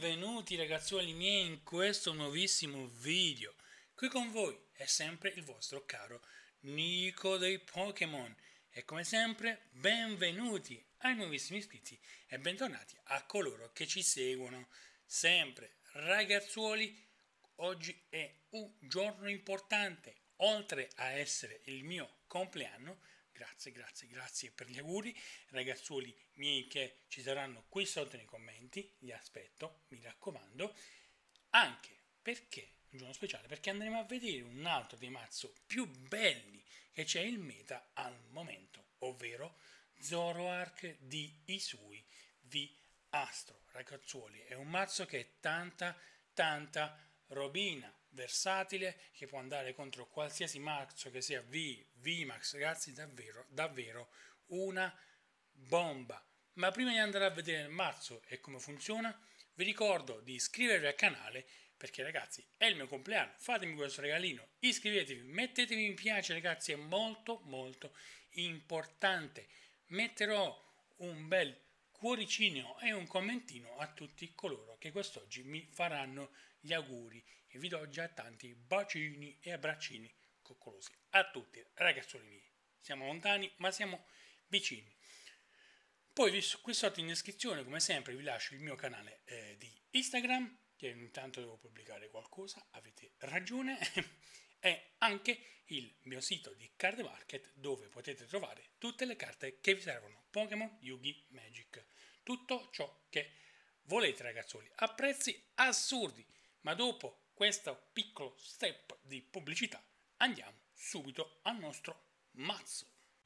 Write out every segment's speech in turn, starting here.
benvenuti ragazzuoli miei in questo nuovissimo video. Qui con voi è sempre il vostro caro Nico dei Pokémon e come sempre benvenuti ai nuovissimi iscritti e bentornati a coloro che ci seguono sempre. Ragazzuoli, oggi è un giorno importante, oltre a essere il mio compleanno. Grazie per gli auguri, ragazzuoli miei che ci saranno qui sotto nei commenti, li aspetto, mi raccomando, anche perché, un giorno speciale, perché andremo a vedere un altro dei mazzo più belli che c'è in meta al momento, ovvero Zoroark di Hisui V Astro. Ragazzuoli, è un mazzo che è tanta robina, versatile, che può andare contro qualsiasi mazzo che sia VMAX, ragazzi, davvero una bomba. Ma prima di andare a vedere il mazzo e come funziona, vi ricordo di iscrivervi al canale perché ragazzi è il mio compleanno, fatemi questo regalino, iscrivetevi, mettetevi mi piace ragazzi, è molto importante. Metterò un bel cuoricino e un commentino a tutti coloro che quest'oggi mi faranno gli auguri e vi do già tanti bacini e abbraccini coccolosi a tutti ragazzuoli miei. Siamo lontani ma siamo vicini. Poi qui sotto in descrizione come sempre vi lascio il mio canale di Instagram, che ogni tanto devo pubblicare qualcosa, avete ragione, e anche il mio sito di Card Market dove potete trovare tutte le carte che vi servono, Pokémon, Yu-Gi, Magic, tutto ciò che volete ragazzuoli, a prezzi assurdi. Ma dopo questo piccolo step di pubblicità andiamo subito al nostro mazzo.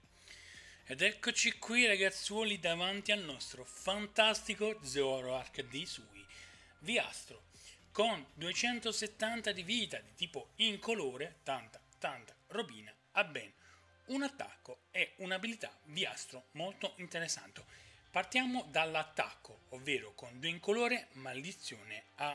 Ed eccoci qui ragazzuoli davanti al nostro fantastico Zoroark di Hisui V Astro con 270 di vita di tipo incolore, tanta robina, ha ben un attacco e un'abilità V Astro molto interessante. Partiamo dall'attacco, ovvero con 2 incolore, maledizione a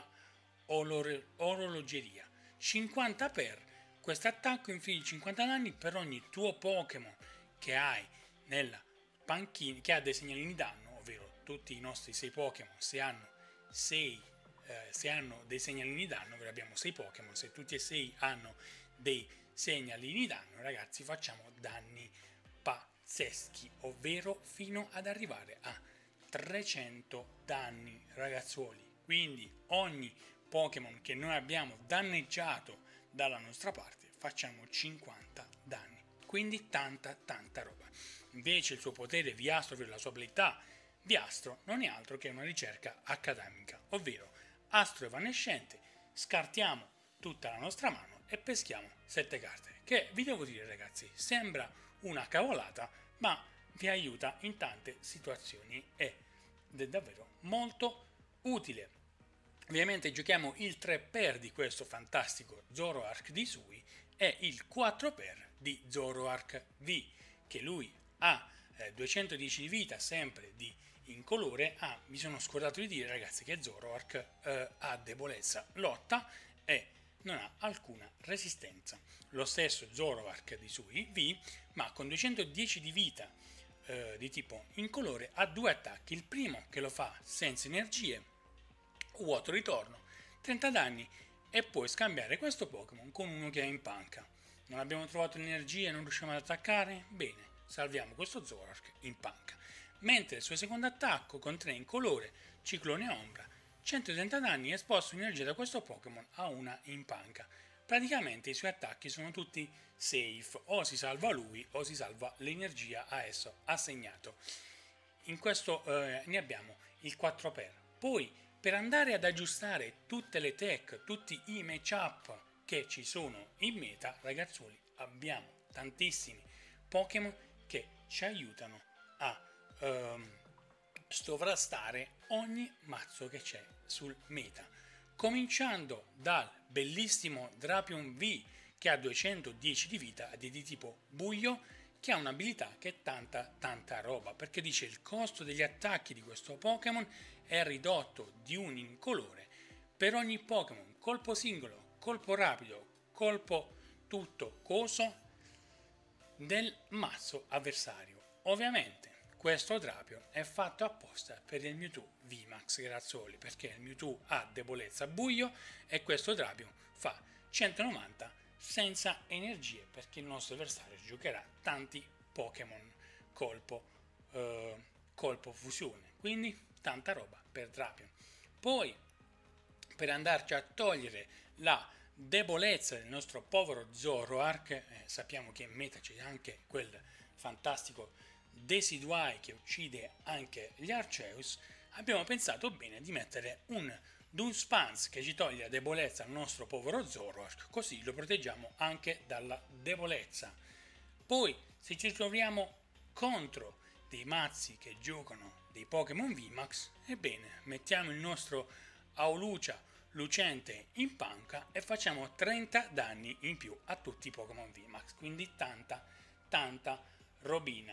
orologeria, 50 per questo attacco, infligge 50 danni per ogni tuo Pokémon che hai nella panchina, che ha dei segnalini danno, ovvero tutti i nostri 6 Pokémon, se hanno dei segnalini danno, ovvero abbiamo 6 Pokémon, se tutti e 6 hanno dei segnalini danno, ragazzi, facciamo danni pazzeschi, ovvero fino ad arrivare a 300 danni, ragazzuoli. Quindi ogni Pokémon che noi abbiamo danneggiato dalla nostra parte facciamo 50 danni, quindi tanta roba. Invece il suo potere V-Astro, ovvero la sua abilità V-Astro, non è altro che una ricerca accademica, ovvero astro evanescente, scartiamo tutta la nostra mano e peschiamo 7 carte, che vi devo dire ragazzi, sembra una cavolata, ma vi aiuta in tante situazioni ed è davvero molto utile. Ovviamente giochiamo il 3x di questo fantastico Zoroark di Hisui e il 4x di Zoroark V, che lui ha 210 di vita, sempre di incolore. Mi sono scordato di dire ragazzi che Zoroark ha debolezza lotta e non ha alcuna resistenza. Lo stesso Zoroark di Hisui V, ma con 210 di vita di tipo incolore ha 2 attacchi. Il primo che lo fa senza energie, vuoto ritorno, 30 danni, e puoi scambiare questo Pokémon con uno che è in panca. Non abbiamo trovato l'energia e non riusciamo ad attaccare? Bene, salviamo questo Zoroark in panca. Mentre il suo secondo attacco con 3 incolore, ciclone ombra, 130 danni, e sposta l'energia da questo Pokémon a una in panca. Praticamente i suoi attacchi sono tutti safe, o si salva lui o si salva l'energia a esso assegnato. In questo ne abbiamo il 4x. Poi per andare ad aggiustare tutte le tech, tutti i matchup che ci sono in meta, ragazzuoli, abbiamo tantissimi Pokémon che ci aiutano a sovrastare ogni mazzo che c'è sul meta. Cominciando dal bellissimo Drapion V, che ha 210 di vita ed è di tipo buio, che ha un'abilità che è tanta roba, perché dice il costo degli attacchi di questo Pokémon è ridotto di un incolore per ogni Pokémon, colpo singolo, colpo rapido, colpo tutto coso del mazzo avversario. Ovviamente questo Drapion è fatto apposta per il Mewtwo VMAX Grazzoli, perché il Mewtwo ha debolezza buio e questo Drapion fa 190 senza energie, perché il nostro avversario giocherà tanti Pokémon colpo fusione, quindi tanta roba per Drapion. Poi, per andarci a togliere la debolezza del nostro povero Zoroark, sappiamo che in meta c'è anche quel fantastico Decidueye che uccide anche gli Arceus, abbiamo pensato bene di mettere un Dunsparce che ci toglie la debolezza al nostro povero Zoroark, così lo proteggiamo anche dalla debolezza. Poi, se ci troviamo contro dei mazzi che giocano dei Pokémon VMAX, ebbene, mettiamo il nostro Aulucia lucente in panca e facciamo 30 danni in più a tutti i Pokémon VMAX, quindi tanta robina.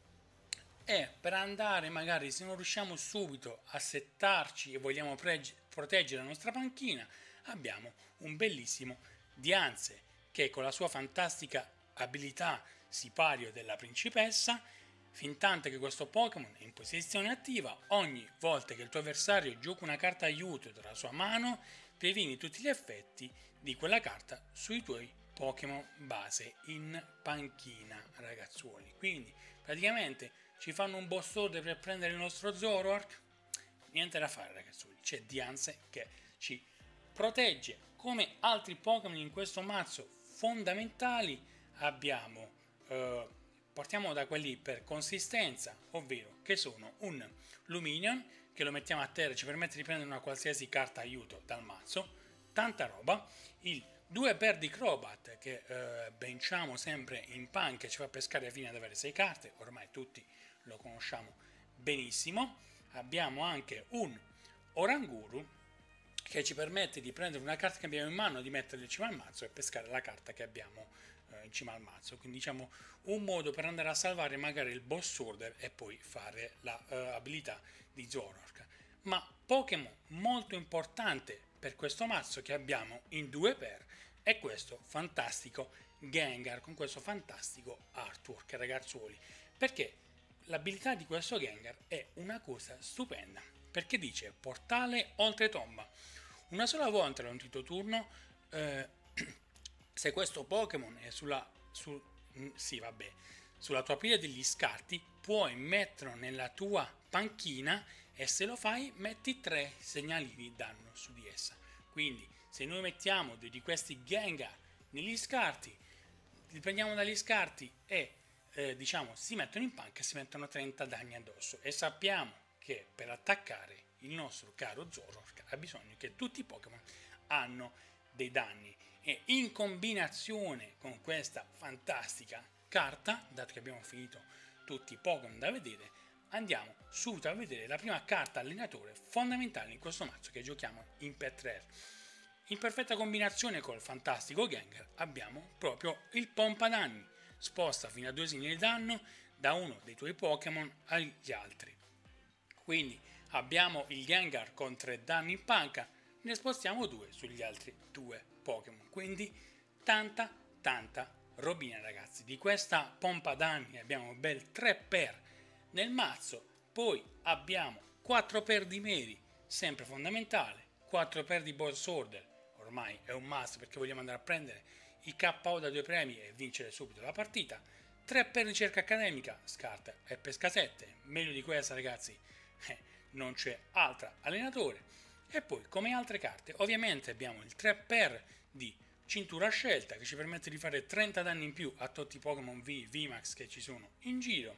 E per andare, magari se non riusciamo subito a settarci e vogliamo proteggere la nostra panchina, abbiamo un bellissimo Dianze che con la sua fantastica abilità sipario della principessa, fintanto che questo Pokémon è in posizione attiva, ogni volta che il tuo avversario gioca una carta aiuto dalla sua mano, previeni tutti gli effetti di quella carta sui tuoi Pokémon base in panchina, ragazzuoli. Quindi praticamente ci fanno un boss order per prendere il nostro Zoroark, niente da fare, ragazzuoli, c'è Dianze che ci protegge. Come altri Pokémon in questo mazzo fondamentali abbiamo partiamo da quelli per consistenza, ovvero che sono un Luminion che lo mettiamo a terra, ci permette di prendere una qualsiasi carta aiuto dal mazzo, tanta roba, il 2 per di Crobat che benciamo sempre in panca e ci fa pescare fino ad avere 6 carte, ormai tutti lo conosciamo benissimo. Abbiamo anche un Oranguru che ci permette di prendere una carta che abbiamo in mano, di metterla in cima al mazzo e pescare la carta che abbiamo in cima al mazzo, quindi diciamo un modo per andare a salvare magari il boss order e poi fare la abilità di Zoroark. Ma Pokémon molto importante per questo mazzo che abbiamo in 2x è questo fantastico Gengar con questo fantastico artwork, ragazzuoli, perché l'abilità di questo Gengar è una cosa stupenda, perché dice portale oltre tomba. Una sola volta all'unito turno, se questo Pokémon è sulla tua pila degli scarti, puoi metterlo nella tua panchina e se lo fai metti 3 segnalini danno su di essa. Quindi se noi mettiamo di questi Gengar negli scarti, li prendiamo dagli scarti e si mettono in panca e si mettono 30 danni addosso, e sappiamo che per attaccare il nostro caro Zoroark ha bisogno che tutti i Pokémon hanno dei danni, e in combinazione con questa fantastica carta, dato che abbiamo finito tutti i Pokémon da vedere, andiamo subito a vedere la prima carta allenatore fondamentale in questo mazzo che giochiamo in Pet Rare. In perfetta combinazione col fantastico Gengar abbiamo proprio il pompa danni, sposta fino a 2 segnali di danno da uno dei tuoi Pokémon agli altri. Quindi abbiamo il Gengar con 3 danni in panca, ne spostiamo 2 sugli altri 2 Pokémon, quindi tanta robina, ragazzi. Di questa pompa danni abbiamo bel 3x nel mazzo, poi abbiamo 4x di Meri, sempre fondamentale, 4x di boss order, ormai è un must perché vogliamo andare a prendere i KO da 2 premi e vincere subito la partita, 3x ricerca accademica, scarta e pesca 7, meglio di questa, ragazzi, non c'è altra allenatore. E poi, come altre carte, ovviamente abbiamo il 3x di cintura scelta che ci permette di fare 30 danni in più a tutti i Pokémon VMAX che ci sono in giro,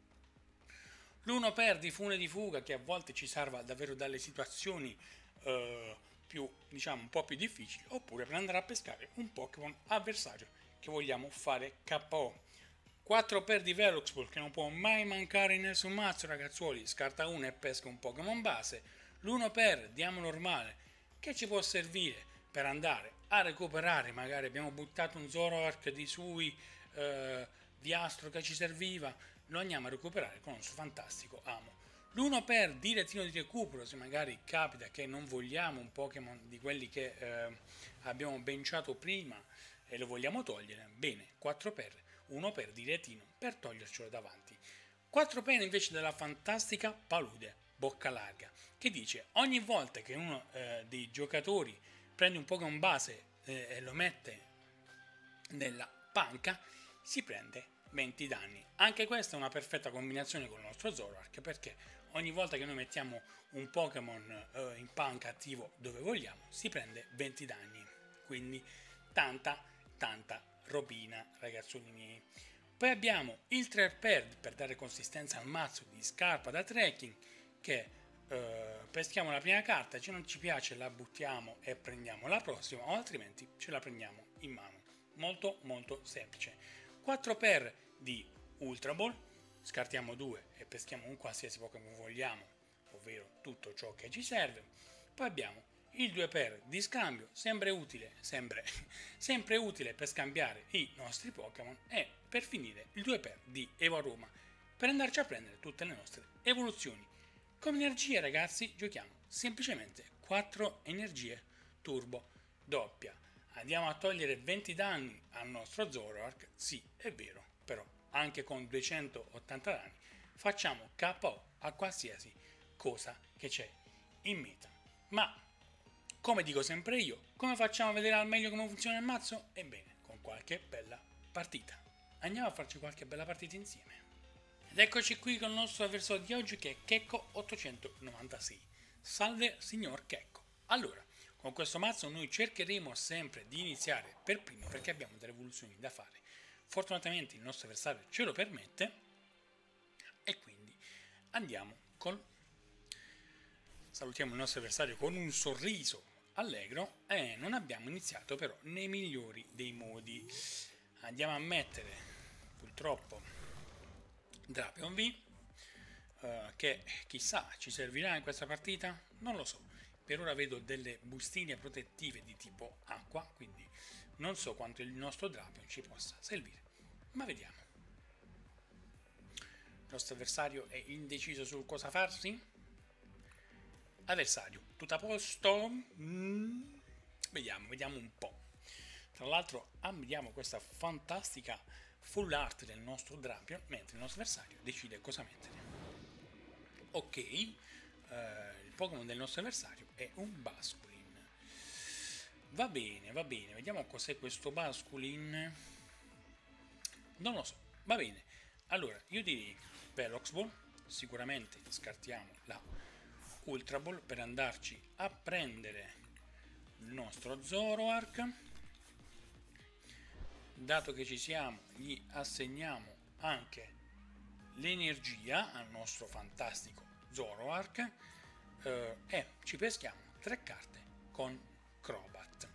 l'1x di fune di fuga che a volte ci salva davvero dalle situazioni più, diciamo, un po' più difficili, oppure per andare a pescare un Pokémon avversario che vogliamo fare KO. 4x di Veluxball che non può mai mancare in nessun mazzo, ragazzuoli, scarta 1 e pesca un Pokémon base. L'1x di Amo normale che ci può servire per andare a recuperare, magari abbiamo buttato un Zoroark di Sui di Astro che ci serviva, lo andiamo a recuperare con il suo fantastico Amo. L'1x di retino di recupero, se magari capita che non vogliamo un Pokémon di quelli che abbiamo benciato prima e lo vogliamo togliere, bene, 4x, 1x di retino per togliercelo davanti. 4 per invece della fantastica palude bocca larga, che dice ogni volta che uno dei giocatori prende un Pokémon base e lo mette nella panca, si prende 20 danni. Anche questa è una perfetta combinazione con il nostro Zoroark, perché ogni volta che noi mettiamo un Pokémon in panca attivo dove vogliamo, si prende 20 danni. Quindi tanta robina, ragazzoni miei. Poi abbiamo il 3 per dare consistenza al mazzo di scarpa da trekking, che peschiamo la prima carta, se non ci piace la buttiamo e prendiamo la prossima, o altrimenti ce la prendiamo in mano. Molto semplice. 4 per di Ultra Ball, scartiamo 2 e peschiamo un qualsiasi Pokémon vogliamo, ovvero tutto ciò che ci serve. Poi abbiamo il 2 per di scambio, sempre utile per scambiare i nostri Pokémon, e per finire il 2 per di Evoaroma, per andarci a prendere tutte le nostre evoluzioni. Come energie, ragazzi, giochiamo semplicemente 4 energie turbo doppia. Andiamo a togliere 20 danni al nostro Zoroark, sì, è vero, però anche con 280 danni facciamo KO a qualsiasi cosa che c'è in meta. Ma, come dico sempre io, come facciamo a vedere al meglio come funziona il mazzo? Ebbene, con qualche bella partita. Andiamo a farci qualche bella partita insieme. Ed eccoci qui con il nostro avversario di oggi, che è Kekko 896. Salve signor Kekko. Allora, con questo mazzo noi cercheremo sempre di iniziare per primo, perché abbiamo delle evoluzioni da fare. Fortunatamente il nostro avversario ce lo permette, e quindi andiamo salutiamo il nostro avversario con un sorriso allegro, e non abbiamo iniziato però nei migliori dei modi. Andiamo a mettere purtroppo Drapion V, che chissà ci servirà in questa partita, non lo so. Per ora vedo delle bustine protettive di tipo acqua, quindi non so quanto il nostro Drapion ci possa servire, ma vediamo. Il nostro avversario è indeciso su cosa farsi. Avversario, tutto a posto? Vediamo un po'. Tra l'altro ammiriamo questa fantastica full art del nostro Drapion, mentre il nostro avversario decide cosa mettere. Ok, il Pokémon del nostro avversario è un Basculin. Va bene, vediamo cos'è questo Basculin. Non lo so, va bene. Allora, io direi Velox Ball, sicuramente scartiamo la Ultra Ball per andarci a prendere il nostro Zoroark. Dato che ci siamo, gli assegniamo anche l'energia al nostro fantastico Zoroark, e ci peschiamo 3 carte con Crobat.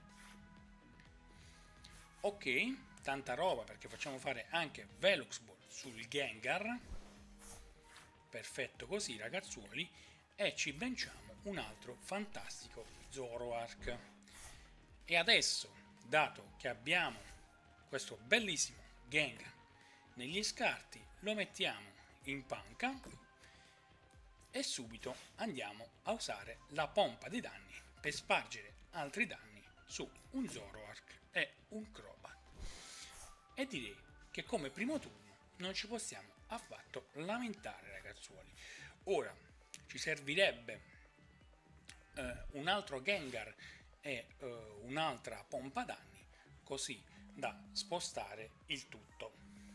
Ok, tanta roba, perché facciamo fare anche Velox Ball sul Gengar. Perfetto così, ragazzuoli, e ci benciamo un altro fantastico Zoroark. E adesso, dato che abbiamo questo bellissimo Gengar negli scarti, lo mettiamo in panca e subito andiamo a usare la pompa dei danni per spargere altri danni su un Zoroark e un Crobat. E direi che come primo turno non ci possiamo affatto lamentare, ragazzuoli. Ora ci servirebbe un altro Gengar e un'altra pompa danni, così da spostare il tutto.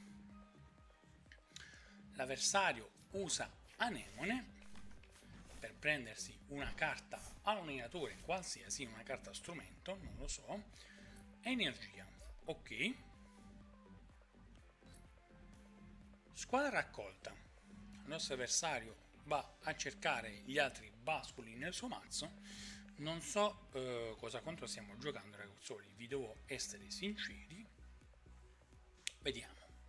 L'avversario usa Anemone per prendersi una carta all'allenatore qualsiasi, una carta strumento, non lo so, energia. Ok, squadra raccolta. Il nostro avversario va a cercare gli altri basculi nel suo mazzo. Non so cosa contro stiamo giocando, ragazzoli, vi devo essere sinceri. Vediamo.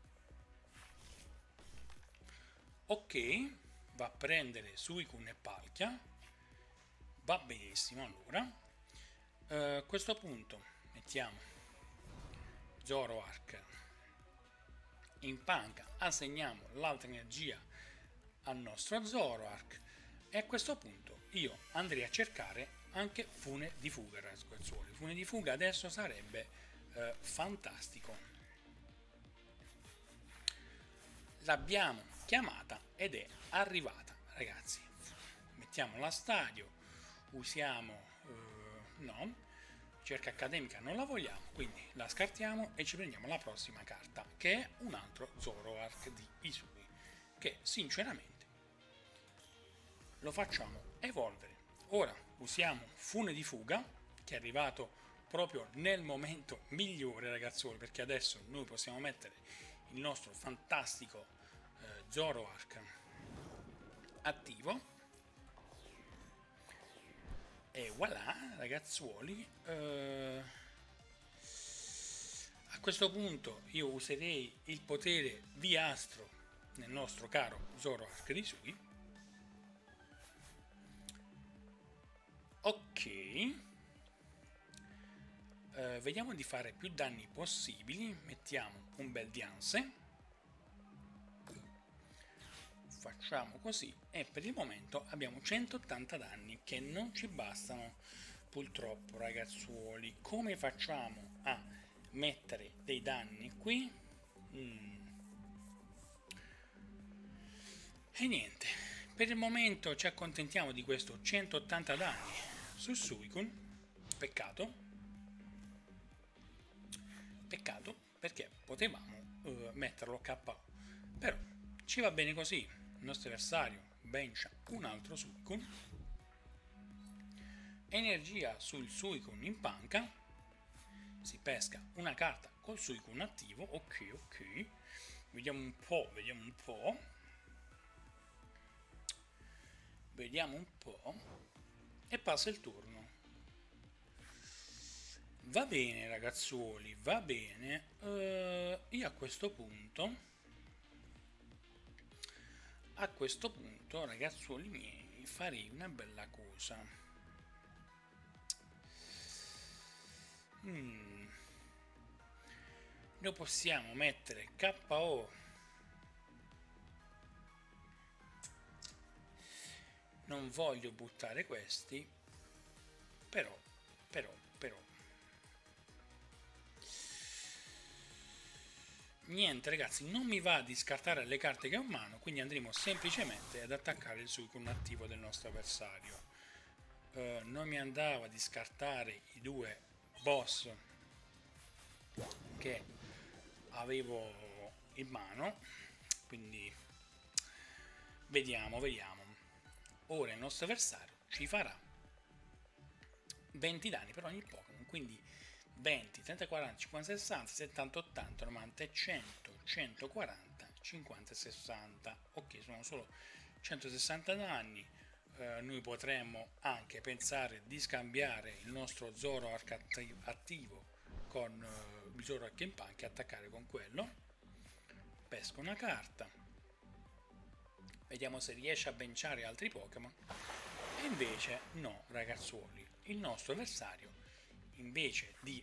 Ok, va a prendere Suicune e Palkia. Va benissimo, allora. A questo punto mettiamo Zoroark in panca, assegniamo l'altra energia al nostro Zoroark, e a questo punto io andrei a cercare anche Fune di Fuga, ragazzuoli. Fune di Fuga adesso sarebbe fantastico. L'abbiamo chiamata ed è arrivata, ragazzi. Mettiamo la stadio, usiamo no, ricerca accademica non la vogliamo, quindi la scartiamo e ci prendiamo la prossima carta, che è un altro Zoroark di Hisui, che sinceramente lo facciamo evolvere. Ora usiamo Fune di Fuga, che è arrivato proprio nel momento migliore, ragazzuoli, perché adesso noi possiamo mettere il nostro fantastico Zoroark attivo. E voilà, ragazzuoli. A questo punto io userei il potere di Astro nel nostro caro Zoroark di Hisui. Ok, vediamo di fare più danni possibili. Mettiamo un bel Dianse, facciamo così e per il momento abbiamo 180 danni che non ci bastano purtroppo, ragazzuoli. Come facciamo a mettere dei danni qui? E niente, per il momento ci accontentiamo di questo 180 danni su Suicune. Peccato perché potevamo metterlo KO, però ci va bene così. Il nostro avversario bencia un altro Suicune, energia sul Suicune in panca, si pesca una carta col Suicune attivo. Ok, vediamo un po', e passa il turno. Va bene, ragazzuoli, va bene. Io a questo punto, ragazzuoli miei, farei una bella cosa. Noi possiamo mettere KO. Non voglio buttare questi, però niente, ragazzi, non mi va di scartare le carte che ho in mano, quindi andremo semplicemente ad attaccare il Suicune attivo del nostro avversario. Non mi andava di scartare i due boss che avevo in mano, quindi vediamo. Ora il nostro avversario ci farà 20 danni per ogni Pokémon, quindi 20, 30, 40, 50, 60, 70, 80, 90 e 100, 140, 50 e 60. Ok, sono solo 160 danni. Noi potremmo anche pensare di scambiare il nostro Zoroark attivo con il Zoroark in panca e attaccare con quello. Pesco una carta, vediamo se riesce a benciare altri Pokémon. E invece no, ragazzuoli, il nostro avversario, invece di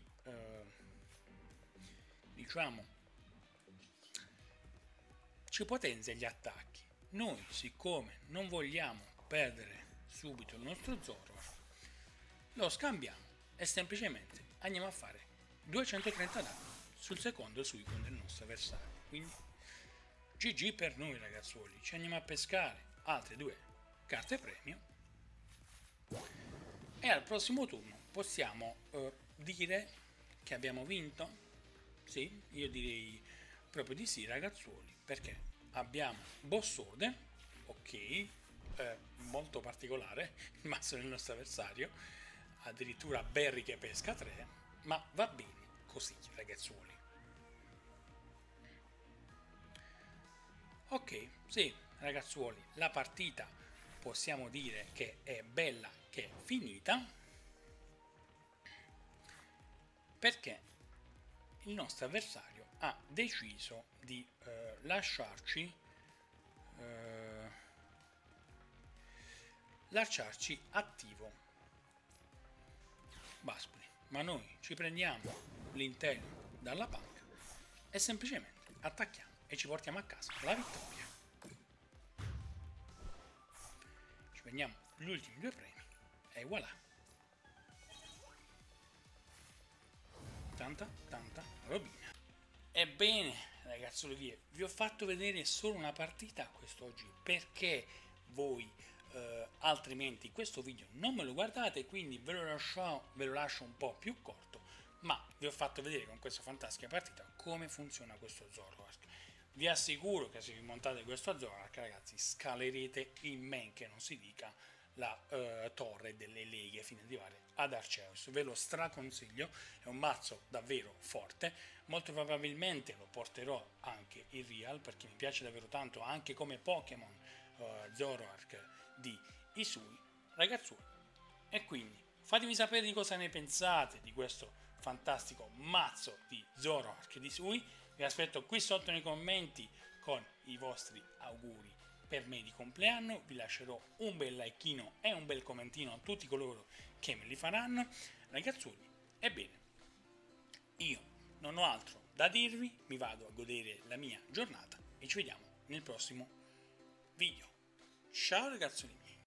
diciamo ci potenzia gli attacchi, noi siccome non vogliamo perdere subito il nostro Zoroark, lo scambiamo e semplicemente andiamo a fare 230 danni sul secondo Suicune del nostro avversario. Quindi GG per noi, ragazzuoli. Ci andiamo a pescare altre due carte premio e al prossimo turno possiamo dire che abbiamo vinto. Sì, io direi proprio di sì, ragazzuoli, perché abbiamo Bossode, ok, molto particolare il mazzo del nostro avversario, addirittura Berry che pesca 3, ma va bene così, ragazzuoli. Ok, sì, ragazzuoli, la partita possiamo dire che è bella che è finita, perché il nostro avversario ha deciso di lasciarci attivo Basculi, ma noi ci prendiamo l'intello dalla panca e semplicemente attacchiamo e ci portiamo a casa la vittoria. Ci prendiamo gli ultimi due premi e voilà. Tanta robina. Ebbene, ragazzoli miei, vi ho fatto vedere solo una partita quest'oggi perché voi altrimenti questo video non me lo guardate, quindi ve lo lascio un po' più corto, ma vi ho fatto vedere con questa fantastica partita come funziona questo Zoroark. Vi assicuro che se vi montate questo Zoroark, ragazzi, scalerete in men che non si dica la torre delle leghe fino ad arrivare ad Arceus. Ve lo straconsiglio, è un mazzo davvero forte, molto probabilmente lo porterò anche in real perché mi piace davvero tanto anche come Pokémon Zoroark di Hisui, ragazzuoli. E quindi fatemi sapere di cosa ne pensate di questo fantastico mazzo di Zoroark di Hisui. Vi aspetto qui sotto nei commenti con i vostri auguri per me di compleanno. Vi lascerò un bel likeino e un bel commentino a tutti coloro che me li faranno, ragazzuoli. Ebbene, io non ho altro da dirvi, mi vado a godere la mia giornata e ci vediamo nel prossimo video. Ciao ragazzoli miei.